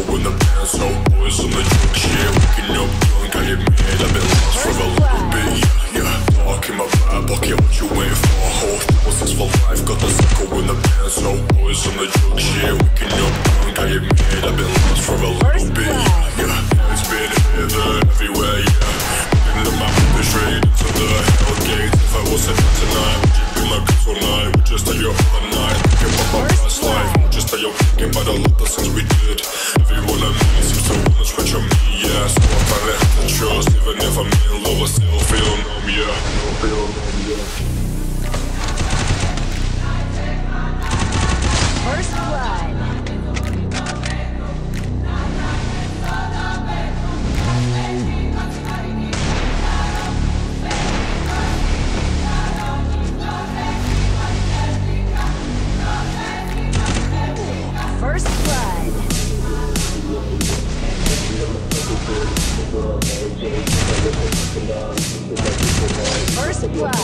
in the pants, no boys on the drunk shit. Waking up drunk, I admit I've been lost for a little bit, yeah. Talk in my back pocket, what you waiting for? Hold thousands for life, got the psycho in the pants, no boys on the drunk shit. Waking up drunk, I admit I've been lost for a little bit, yeah. It's been here, there, everywhere, yeah. Into my body, straight into the hell gates. If I wasn't here tonight, would you be my bitch all night? Would just stay up all night, thinking about my past life. Would just stay up thinking about all of the things we did. Everyone I meet seems to wanna switch on me, yeah. So I finally have to trust, even if I'm in love, I still feel numb, yeah. First blood. First blood. First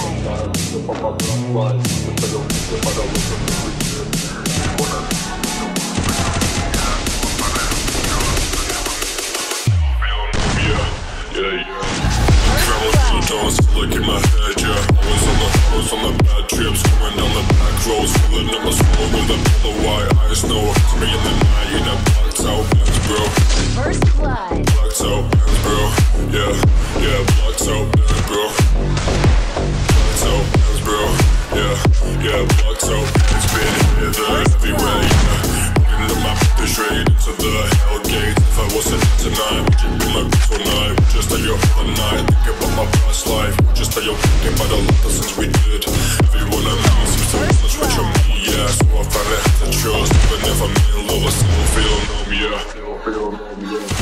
Look in my head, yeah. Always on the bad trips, going down the back roads, filling up my soul with a pillow white eyes. No, it's me in the night, in a blacked out Benz, bro. First blood. Blacked out Benz, bro. Yeah, blacked out Benz, bro. Blacked out Benz, bro. Yeah, blacked out Benz, been here, there, everywhere, yeah. Into my body, straight into the hell gates. If I wasn't here tonight, would you be my bitch all night? Would just stay up all night, thinking about my past life. Would just stay up thinking about all of the things we did. Everyone I meet seems to wanna switch on me, yeah. So I finally have to trust, even if I'm in love, I still feel numb, yeah.